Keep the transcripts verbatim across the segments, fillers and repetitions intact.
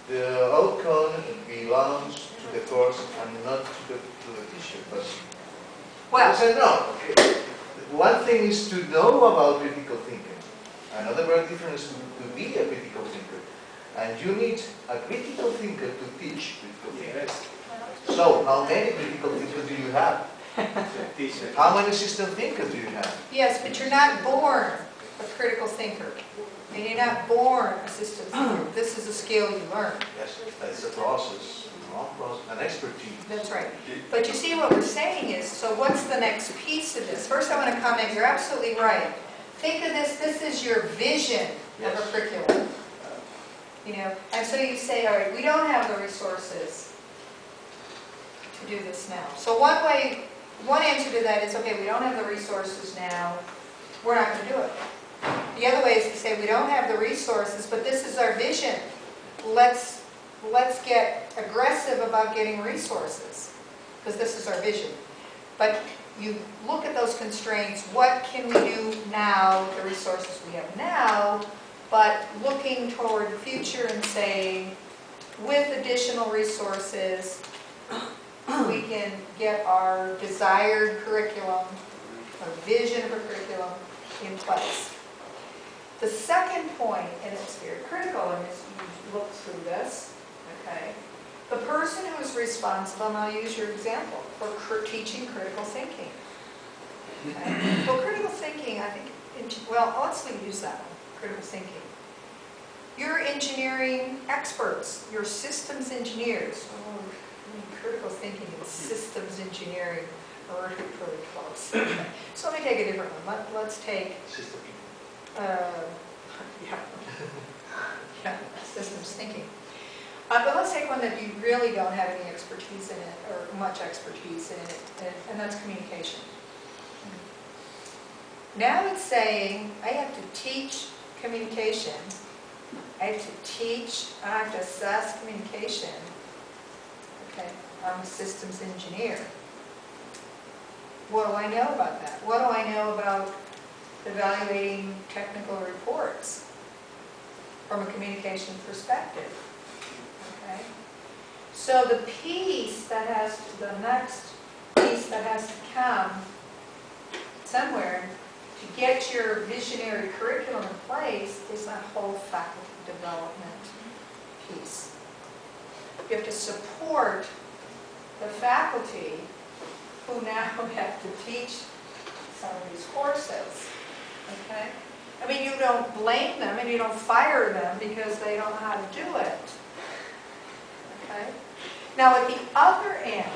the outcome belongs to the course and not to the, to the teacher. But Well, I said no. Okay. One thing is to know about critical thinking. Another very different is to, to be a critical thinker. And you need a critical thinker to teach critical thinking. So, how many critical thinkers do you have? How many system thinkers do you have? yes, but you're not born a critical thinker. And you're not born a systems thinker. This is a skill you learn. Yes, that's a process, a long process, an expertise. That's right. But you see what we're saying is, so what's the next piece of this? First I want to comment, you're absolutely right. Think of this, this is your vision Yes. of a curriculum. You know, and so you say, all right, we don't have the resources to do this now. So one way, one answer to that is, okay, we don't have the resources now, we're not going to do it. The other way is to say, we don't have the resources, but this is our vision. Let's, let's get aggressive about getting resources, because this is our vision. But you look at those constraints, what can we do now, the resources we have now, but looking toward the future and saying, with additional resources, we can get our desired curriculum, our vision of a curriculum in place. The second point, and it's very critical, and as you look through this, okay, the person who is responsible, and I'll use your example, for cr teaching critical thinking. Okay? Well, critical thinking, I think, in, well, let's use that one, critical thinking. You're engineering experts, you're systems engineers. Oh, I mean, critical thinking and systems engineering are pretty close. Okay. So let me take a different one. Let, let's take System. Uh, yeah, yeah, systems thinking. Uh, but let's take one that you really don't have any expertise in it, or much expertise in it, and, and that's communication. Now it's saying I have to teach communication, I have to teach, I have to assess communication. Okay, I'm a systems engineer. What do I know about that? What do I know about evaluating technical reports from a communication perspective? Okay. So the piece that has to, the next piece that has to come somewhere to get your visionary curriculum in place is that whole faculty development piece. You have to support the faculty who now have to teach some of these courses. Okay? I mean, you don't blame them and you don't fire them because they don't know how to do it. Okay? Now, at the other end,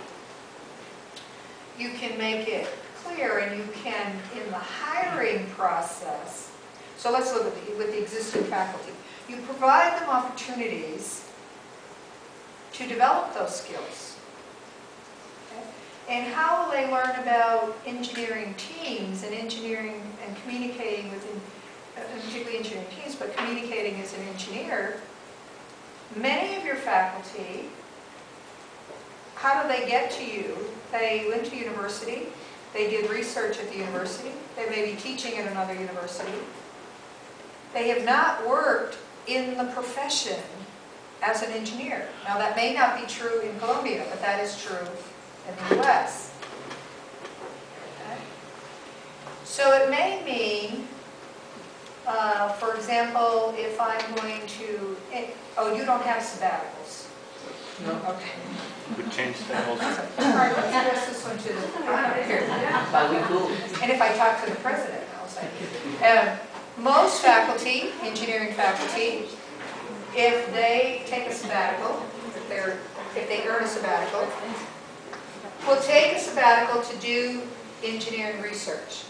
you can make it clear and you can, in the hiring process, so let's look at the, with the existing faculty, you provide them opportunities to develop those skills. Okay? And how will they learn about engineering teams and engineering and communicating within, particularly engineering teams, but communicating as an engineer? Many of your faculty, how do they get to you? They went to university, they did research at the university, they may be teaching at another university. They have not worked in the profession as an engineer. Now that may not be true in Colombia, but that is true in the U S. Okay. So it may mean, uh, for example, if I'm going to, it, oh, you don't have sabbaticals. No. Okay. Would change the whole. All right, let's address this one to the front here. But we cool. And if I talk to the president, I'll say, um, most faculty, engineering faculty, if they take a sabbatical, if they're, if they earn a sabbatical, will take a sabbatical to do engineering research.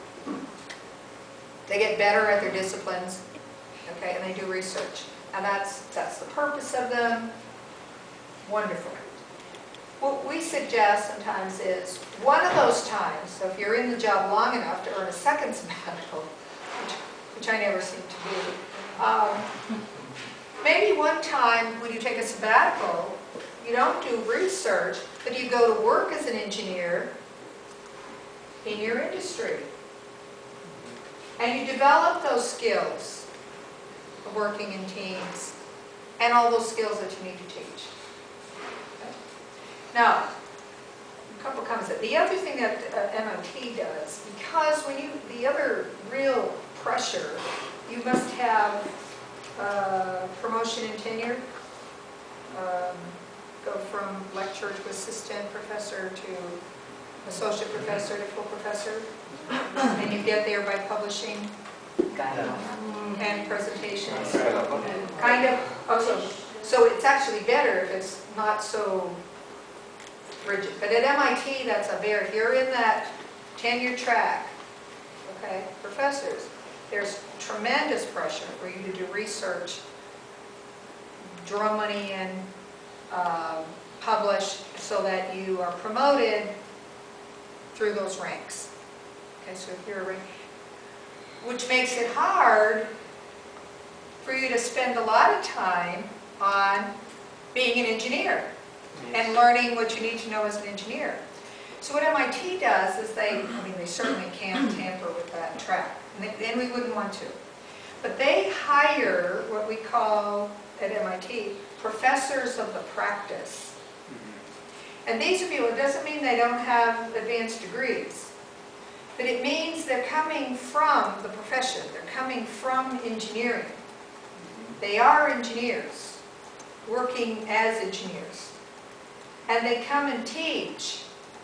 They get better at their disciplines, okay, and they do research. And that's, that's the purpose of them. Wonderful. What we suggest sometimes is one of those times, so if you're in the job long enough to earn a second sabbatical, which, which I never seem to do, um, maybe one time when you take a sabbatical, you don't do research, but you go to work as an engineer in your industry. And you develop those skills of working in teams and all those skills that you need to teach. Okay? Now, a couple comments. The other thing that uh, M I T does, because when you, the other real pressure, you must have uh, promotion and tenure, um, go from lecturer to assistant professor to associate professor to full professor, and you get there by publishing and presentations. Kind of, also, so it's actually better if it's not so rigid. But at M I T, that's a very, if you're in that tenure track, okay, professors, there's tremendous pressure for you to do research, draw money in, um, publish, so that you are promoted through those ranks. Okay, so if you're a rank, which makes it hard for you to spend a lot of time on being an engineer and learning what you need to know as an engineer. So what M I T does is they, I mean, they certainly can tamper with that track, and, they, and we wouldn't want to. But they hire what we call at M I T professors of the practice. And these are people, it doesn't mean they don't have advanced degrees, but it means they're coming from the profession, they're coming from engineering. They are engineers, working as engineers. And they come and teach.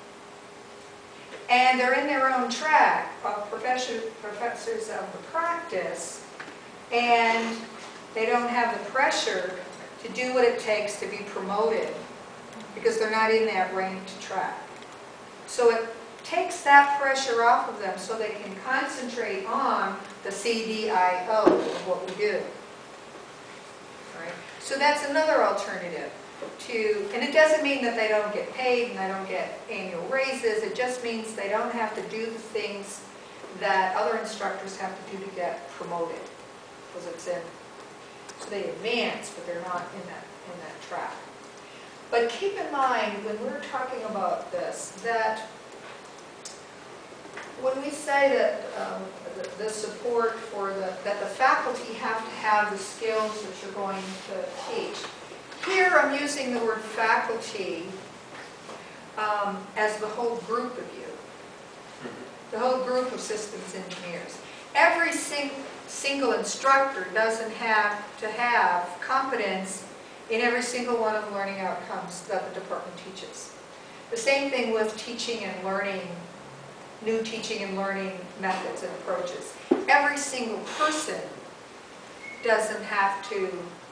And they're in their own track of professor, professors of the practice, and they don't have the pressure to do what it takes to be promoted because they're not in that ranked track. So it takes that pressure off of them so they can concentrate on the C D I O of what we do. Right? So that's another alternative to, and it doesn't mean that they don't get paid and they don't get annual raises, it just means they don't have to do the things that other instructors have to do to get promoted. Because it's in, so they advance, but they're not in that, in that track. But keep in mind, when we're talking about this, that when we say that um, the, the support for the, that the faculty have to have the skills that you're going to teach, here I'm using the word faculty um, as the whole group of you, the whole group of systems engineers. Every sing, single instructor doesn't have to have competence in every single one of the learning outcomes that the department teaches. The same thing with teaching and learning, new teaching and learning methods and approaches. Every single person doesn't have to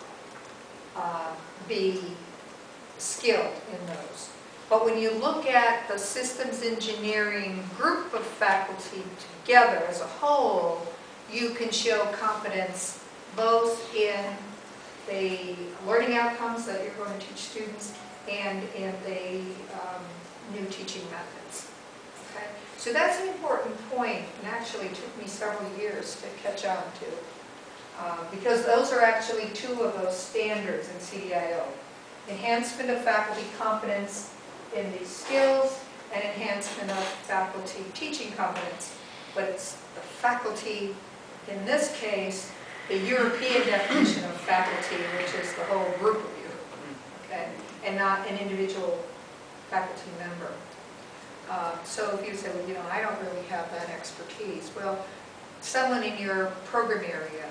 uh, be skilled in those. But when you look at the systems engineering group of faculty together as a whole, you can show competence both in the learning outcomes that you're going to teach students and in the um, new teaching methods. Okay? So that's an important point, and actually took me several years to catch on to. Uh, because those are actually two of those standards in C D I O. Enhancement of faculty competence in these skills and enhancement of faculty teaching competence. But it's the faculty, in this case, the European definition of faculty, which is the whole group of you, okay, and not an individual faculty member. Uh, so if you say, well, you know, I don't really have that expertise, well, someone in your program area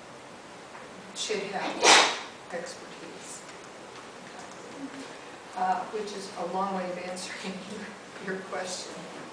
should have expertise, okay. uh, which is a long way of answering your question.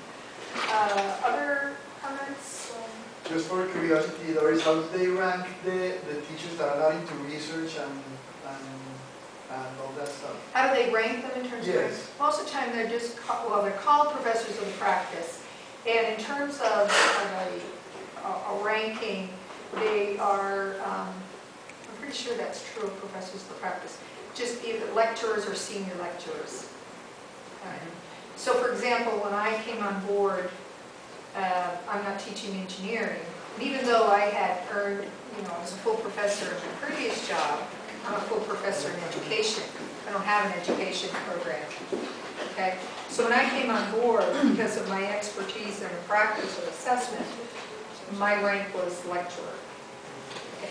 Uh, other comments? Um, Just for curiosity, Doris, how do they rank the, the teachers that are not into research and, and, and all that stuff? How do they rank them in terms of Yes. rank? Most of the time they're just, ca- well, they're called professors of the practice. And in terms of, of a, a, a ranking, they are, um, I'm pretty sure that's true of professors of the practice, just either lecturers or senior lecturers. Okay. So for example, when I came on board, Uh, I'm not teaching engineering. And even though I had earned, you know, I was a full professor in my previous job, I'm a full professor in education. I don't have an education program. Okay? So when I came on board, because of my expertise in the practice of assessment, my rank was lecturer. Okay?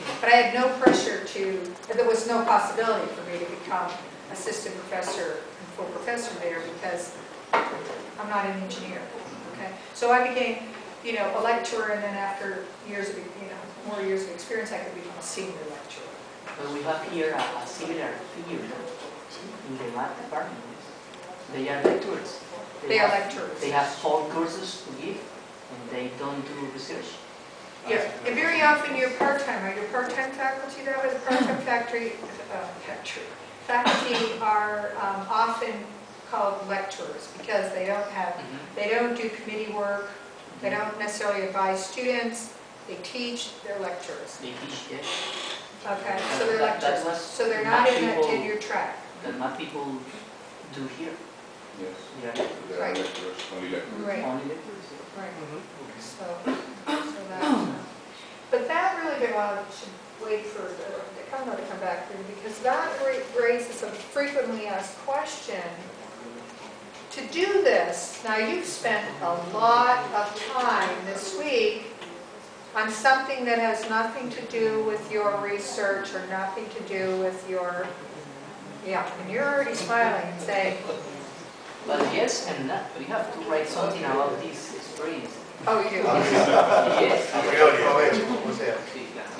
But I had no pressure to, there was no possibility for me to become assistant professor and full professor there because I'm not an engineer, okay? So I became, you know, a lecturer, and then after years of, you know, more years of experience, I could become a senior lecturer. But we have here a, a similar figure in the math department. They are lecturers. They are have- lecturers. They have whole courses to give, and they don't do research. Yeah, and very often you're part-time, are you part-time faculty that way? The part-time factory, uh, factory, faculty are um, often called lecturers because they don't have, they don't do committee work, they don't necessarily advise students, they teach, they're lecturers. They teach, yes. Okay, so they're That- that lecturers, was so they're not in that people- tenure track. That math people do here. Yes. They are There are Right. lecturers, only lecturers. Right, only lecturers. yeah. right. So, so that, but that really, big one should wait for the, the Congo to come back through, because that ra- raises a frequently asked question. To do this, now you've spent a lot of time this week on something that has nothing to do with your research or nothing to do with your, yeah, and you're already smiling and saying, But yes and that, we have to write something about this experience. oh, you do. Yes. A priori, aprovecho, como sea. Sí, claro.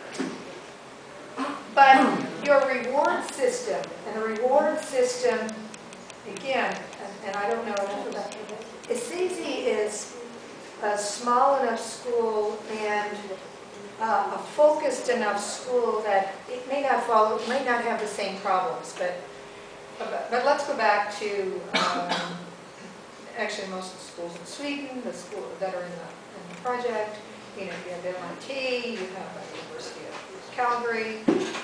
But your reward system, and the reward system, again, and, and I don't know enough about it, Assisi is a small enough school and uh, a focused enough school that it may not follow, may not have the same problems, but, but, but let's go back to, um, actually most of the schools in Sweden, the school that are in the, in the project, you know, you have M I T, you have the University of Calgary.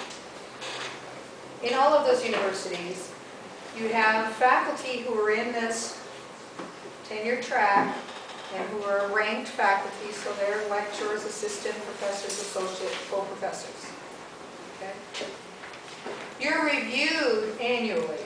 In all of those universities, you have faculty who are in this tenure track and who are ranked faculty, so they're lecturers, assistant professors, associate, full professors. Okay? You're reviewed annually.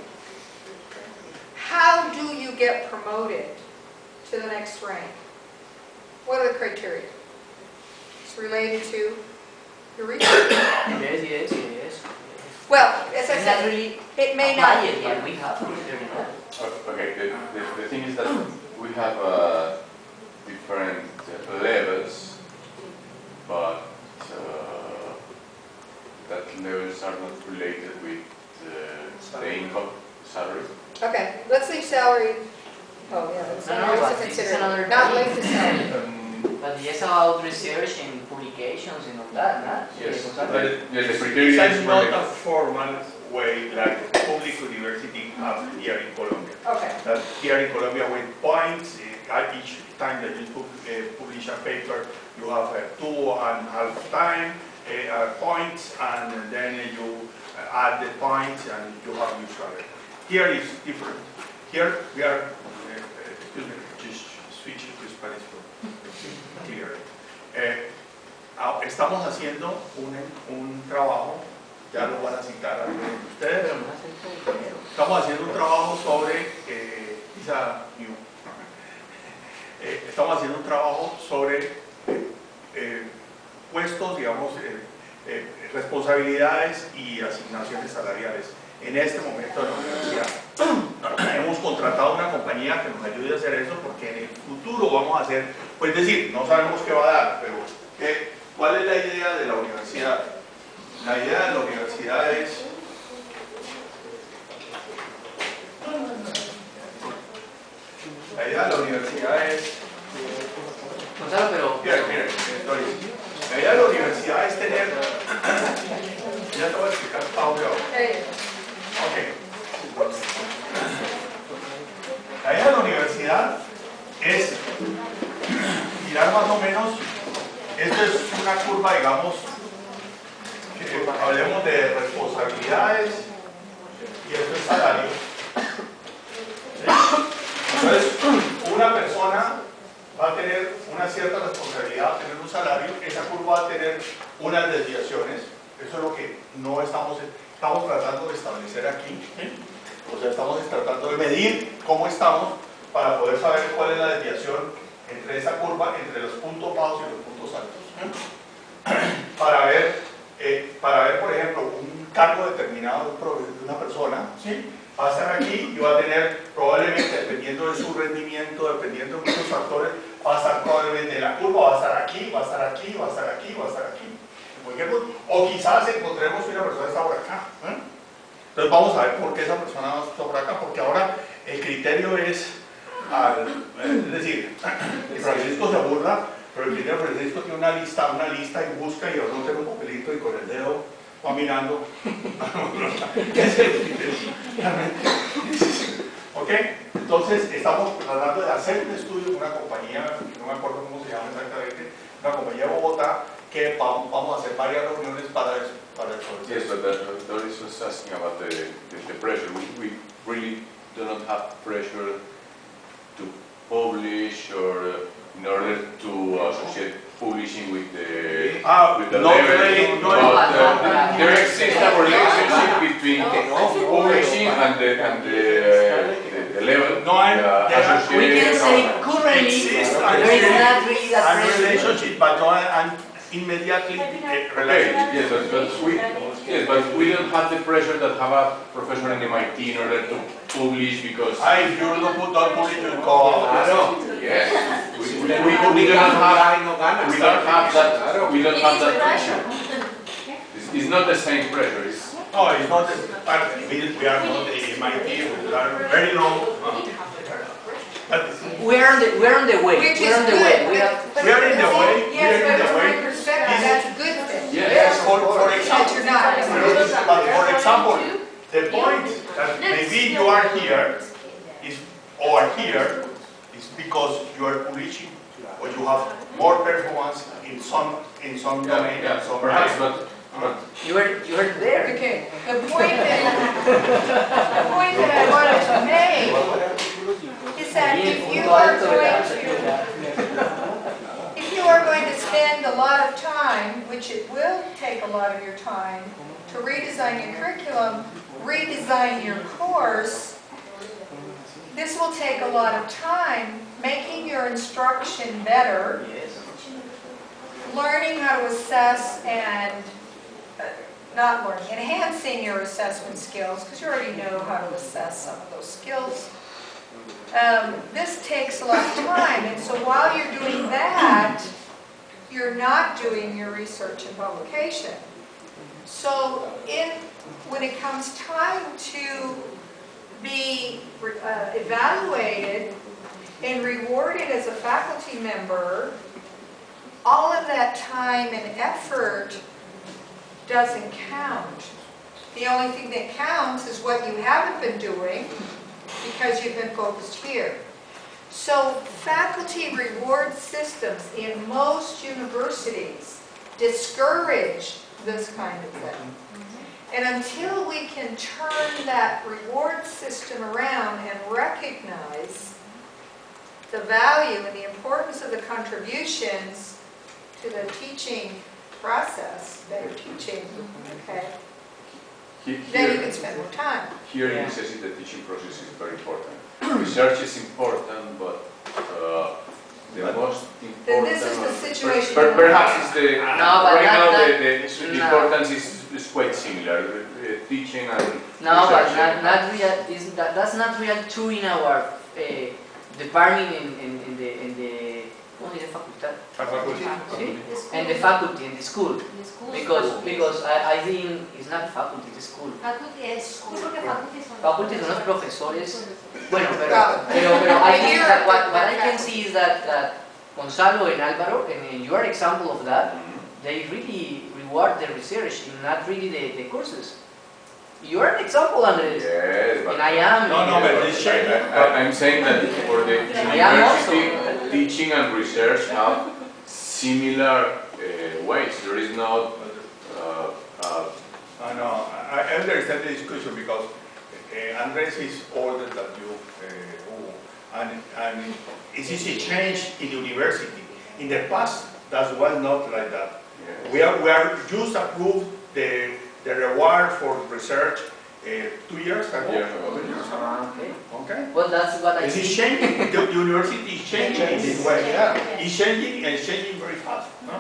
How do you get promoted to the next rank? What are the criteria? It's related to your research. Yes, yes, yes. Well, as I It's not said, really it may not. applied yet, we have to learn that. Okay, the, the, the thing is that we have uh, different uh, levels, but uh, that levels are not related with uh, the income salary. Okay, let's leave salary. Oh, yeah, that's No, no, salary but to this is consider. another Not thing. linked to salary. Um, But yes, about research and publications and all that, nah? yes, Because but that- yes, the It's criteria is not a related. formal way like public university have here in Colombia. Okay, That here in Colombia with points, uh, each time that you pub- uh, publish a paper, you have uh, two and a half time uh, uh, points, and then you uh, add the points and you have your salary. Here is different. Here we are, uh, uh, excuse me, just switching to Spanish for clear. Eh, ah, estamos haciendo un, un trabajo, ya lo van a citar algunos de ustedes. Pero no hace todo el dinero. Estamos haciendo un trabajo sobre, eh, Isa, you. Eh, estamos haciendo un trabajo sobre eh, eh, puestos, digamos, eh, eh, responsabilidades y asignaciones salariales en este momento de la universidad. Hemos contratado una compañía que nos ayude a hacer eso porque en el futuro vamos a hacer, pues decir, no sabemos qué va a dar, pero ¿qué, ¿cuál es la idea de la universidad? La idea de la universidad es La idea de la universidad es, Gonzalo, pero... mira, mira, Doris, la idea de la universidad es tener, ya te voy a explicar Pablo. hey, Ok. La idea de la universidad es mirar más o menos, esto es una curva, digamos, que hablemos de responsabilidades y esto es salario. Entonces, una persona va a tener una cierta responsabilidad, va a tener un salario, esa curva va a tener unas desviaciones, eso es lo que no estamos, estamos tratando de establecer aquí, o sea, estamos tratando de medir cómo estamos para poder saber cuál es la desviación entre esa curva, entre los puntos bajos y los puntos altos, para ver eh, para ver, por ejemplo, un cargo determinado de un pro- de una persona, ¿sí? Va a estar aquí y va a tener probablemente, dependiendo de su rendimiento, dependiendo de muchos factores, va a estar probablemente en la curva, va a estar aquí, va a estar aquí, va a estar aquí, va a estar aquí. En cualquier punto. O quizás encontremos que una persona está por acá. ¿eh? Entonces vamos a ver por qué esa persona está por acá, porque ahora el criterio es, al, es decir, Francisco se burla, pero el criterio de Francisco tiene una lista, una lista y busca y anota en un papelito y con el dedo va mirando. ¿Qué es el criterio? ¿Ok? Entonces estamos tratando de hacer un estudio con una compañía, que no me acuerdo cómo se llama exactamente, una compañía de Bogotá, que vamos, vamos a hacer varias reuniones para eso. Para eso. Yes, but that, Doris was asking about the, the, the pressure. We, we really do not have pressure to publish or uh, in order to associate publishing with the, Ah, with the not level. really, no, But uh, there exists a relationship between publishing and the, and the, uh, the, the level. No, I- uh, there are- associated We can say or- currently, Exists there is not really that and pressure. relationship, but not and immediately uh, Okay, relationship. yes, but, but we, yes, but we don't have the pressure that have a professor in M I T in order to publish because. Ah, if you don't put don't publish, you go out. Yes, we, we, we, we don't have, we don't have that, we don't have that pressure. It's, it's not the same pressure, it's, No, it's not. The, but we, we are not the M I T. We are very low. Uh, but We're on the, we're on the way, Which we're is on the good. way. We but- have, but We are in see, the way, we Yes, are in but the from my way. perspective, This- that's a good thing. yes. yes, for, for That example, you're not. but for example, the point that maybe you are here is or here is because you are publishing or you have more performance in some in some domain yeah, and some perhaps, area. but, but you were, you were there. Okay, the point that, the point that I wanted to make is that if you are going to, if you are going to spend a lot of time, which it will take a lot of your time, to redesign your curriculum, redesign your course, this will take a lot of time, making your instruction better, learning how to assess and, uh, not learning, enhancing your assessment skills, because you already know how to assess some of those skills. Um, this takes a lot of time, and so while you're doing that, you're not doing your research and publication. So in, when it comes time to be uh, evaluated and rewarded as a faculty member, all of that time and effort doesn't count. The only thing that counts is what you haven't been doing because you've been focused here. So faculty reward systems in most universities discourage this kind of thing. And until we can turn that reward system around and recognize the value and the importance of the contributions to the teaching process, better teaching, okay, he- then you here, can spend more time. here Yeah. in necessity the teaching process is very important. Research is important, but uh, the most important. Then this is the per- situation per- in Perhaps mind. it's the, No, but right not now the, that- the, is- the no. importance is, is quite similar, uh, teaching and No, but research. not, not real, is, that, that's not real true in our uh, department in, in, in the, in the, ¿cómo dice facultad? ¿Sí? And the faculty, in the school. Because, because I, I think it's not faculty, it's school. Faculty es, yo creo que faculty son Faculty son los profesores. Bueno, pero, Claro. pero, pero I think Here- that what, what I can see is that, that Gonzalo and Álvaro, and you are example of that, Mhm. they really reward the research and not really the, the courses. You are an example, Andres. Yes, but And I am. No, no, but Yes, it's I- changing. I- I- I'm saying that for the I am also. university, teaching and research have similar uh, ways. There is not, uh, uh, I know, I I understand the discussion because uh, Andres is older than you, uh, Hugo, and, and it's easy change in university. In the past, that was not like that. yes. We are, we are just approved the, the reward for research uh, two years ago. Years ago. Two years ago. Ah, okay. Okay? Well, that's what I It is see. changing, the university is changing in this way. It's changing and it's changing very fast. No?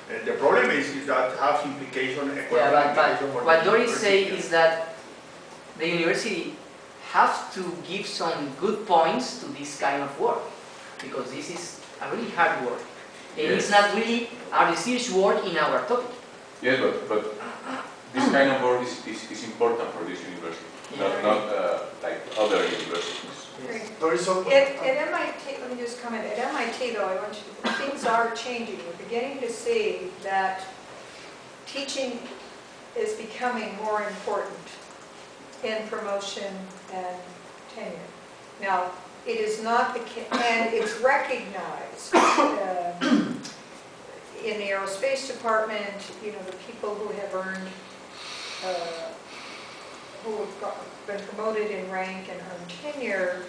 Uh, the problem is, is that has implication, Yeah, economic but, implication but for what the Doris say university. is that the university have to give some good points to this kind of work, because this is a really hard work. And it's not really a research work in our topic. Yes, but, but this kind of work is, is, is important for this university, Yeah. not, not uh, like other universities. Great. There is some. At, at M I T, let me just comment, at M I T though, I want you to, things are changing. We're beginning to see that teaching is becoming more important in promotion and tenure. Now, it is not the, ca- and it's recognized um, in the aerospace department, you know, the people who have earned, uh, who have got- been promoted in rank and earned tenure,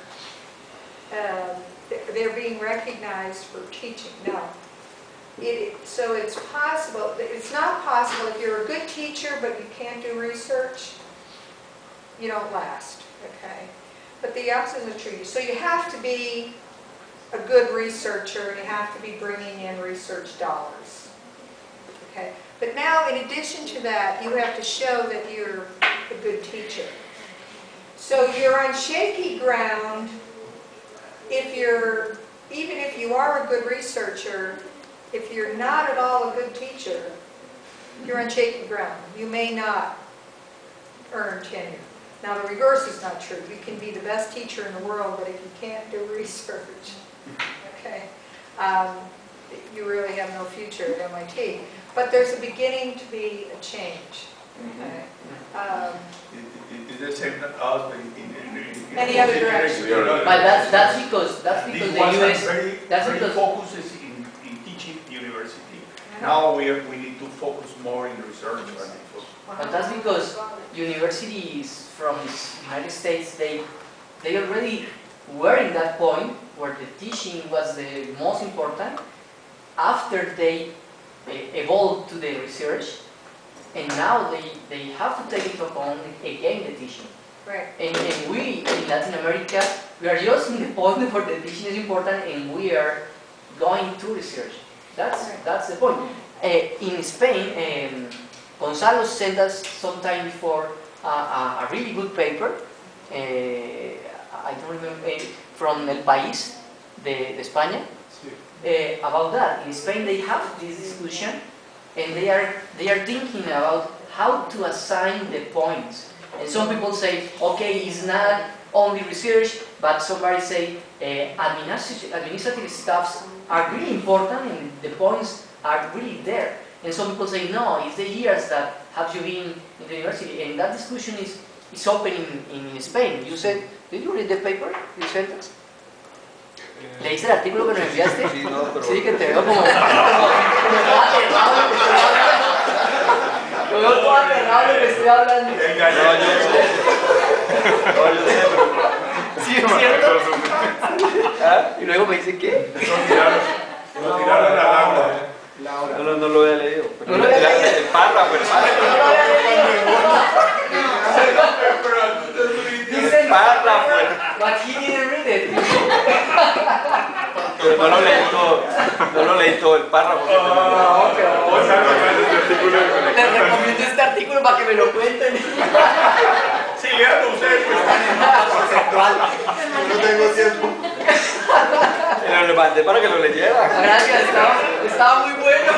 um, they're- they're being recognized for teaching. Now, it, so it's possible, it's not possible if you're a good teacher but you can't do research, you don't last, okay? But the opposite is true. So you have to be a good researcher and you have to be bringing in research dollars, okay? But now, in addition to that, you have to show that you're a good teacher. So you're on shaky ground if you're, even if you are a good researcher, if you're not at all a good teacher, you're on shaky ground. You may not earn tenure. Now the reverse is not true. You can be the best teacher in the world, but if you can't do research, okay, um, you really have no future at M I T. But there's a beginning to be a change. Okay. Um, It, it, it is the same as us in, in, in, in Any other direction. But that's that's because that's because This the was U S very, that's very because- focuses in, in teaching university. Now we are, we need to focus more in research and so. but that's because universities from the United States, they they already were in that point where the teaching was the most important after they eh, evolved to the research, and now they, they have to take into account again the teaching. Right. And, and we in Latin America, we are just in the point where the teaching is important and we are going to research. That's, that's the point. Uh, in Spain, um, Gonzalo sent us sometime before uh, a, a really good paper, uh, I don't remember, uh, from El País de, de España, uh, about that. In Spain they have this discussion and they are, they are thinking about how to assign the points. And some people say, okay, it's not only research, but somebody say uh, administrative, administrative staffs are really important and the points are really there. And some people say, no, it's the years that have you been in the university. And that discussion is, is open in, in Spain. You said, did you read the paper? You sent us? ¿Leíste el artículo que nos enviaste? Sí, no, pero... Sí, que te veo como... como todo aterrado de lo que estoy hablando. Te veo todo aterrado de lo que estoy hablando. Venga, No, yo sé. No, yo sé, pero... ¿Sí es cierto? ¿Ah? Y luego me dice, ¿qué? Lo tiraron, lo tiraron al agua. No, no, no lo había leído. Pero No lo había la- leído. El párrafo, el Dice el párrafo. But he didn't read it. Pero no lo leí todo. No lo leí todo el párrafo. que tenía. No, pero... O sea, no es el artículo de Les conexión. recomiendo este artículo para que me lo cuenten. Sí, leanlo ustedes, pues están en mapa conceptual. No tengo tiempo. Pero le mandé para que lo leyera. Gracias, estaba, estaba muy bueno.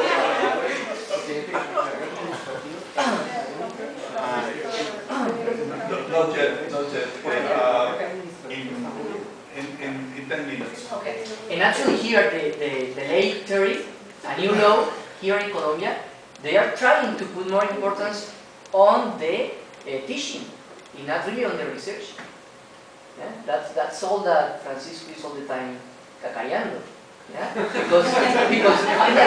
Not yet, not yet. Uh, in, in, in, in ten minutes. Okay. And actually here, the, the, the late thirties, a new law here in Colombia, they are trying to put more importance on the uh, teaching, and not really on the research. Yeah? That's, that's all that Francisco is all the time cacareando. Yeah? Because, because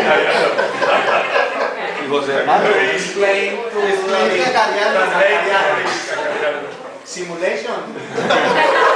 Y José Hermano. Explain to Explain. Translate. Simulation.